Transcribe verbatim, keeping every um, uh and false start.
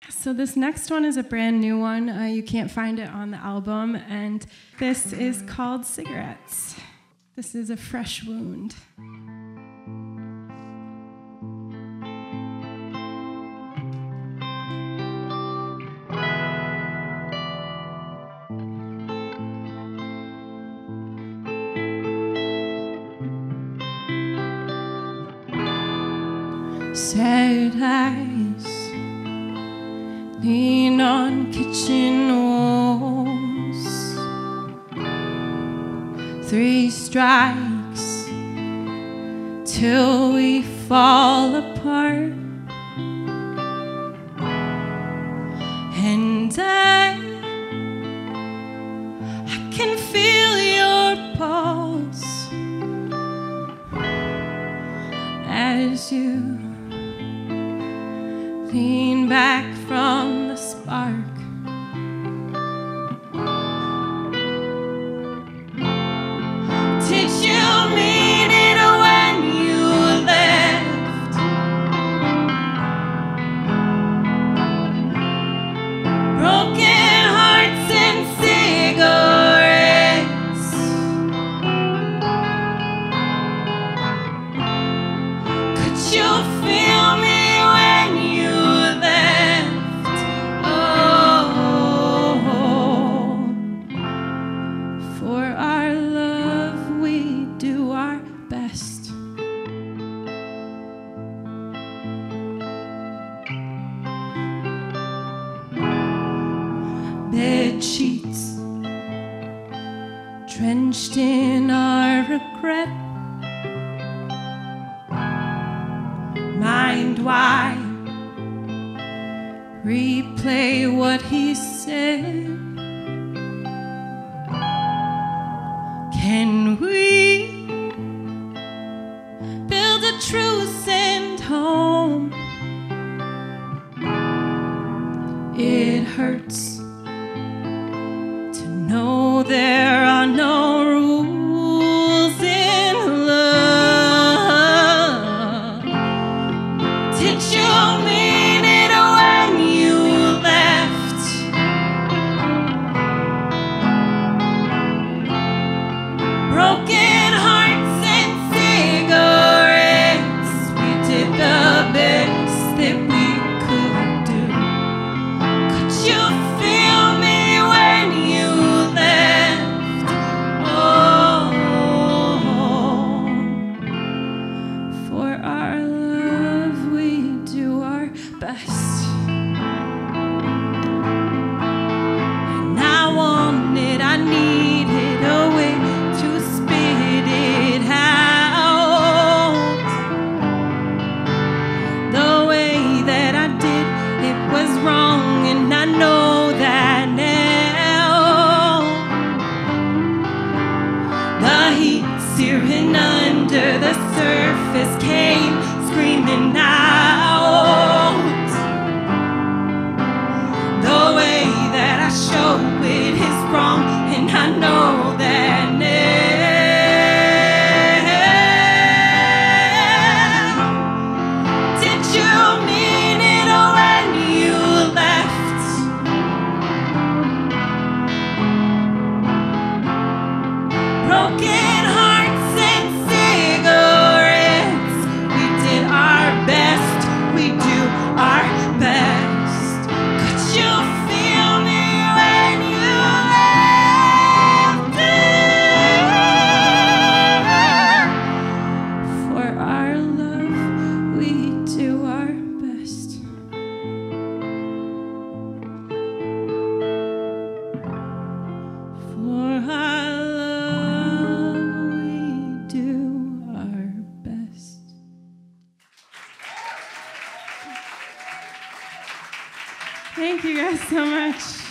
So this next one is a brand new one. Uh, you can't find it on the album, and this is called Cigarettes. This is a fresh wound. Sad eyes lean on kitchen walls. Three strikes till we fall apart. And I, I can feel your pulse as you lean back from the spark. Did you mean it when you left? Broken hearts and cigarettes. Could you feel me? Bed sheets drenched in our regret. Mind wide, replay what he said. Can we build a truce and home? It hurts to know there are no rules in love. Did you mean it when you left? Broken hearts and cigarettes. We did the best that we could do. Could you feel me when you left? Oh, for our love we do our best. And I wanted, I needed a way to spit it out. The way that I did, it was wrong, and I know that now. The heat searing under the surface came screaming out. The way that I show it is wrong, and I know that now. Did you mean it when you left? Broken hearts and cigarettes. We did our best, we do our best. Could you feel me when you left? For our love, we do our best. For our love, we do our best. Thank you guys so much.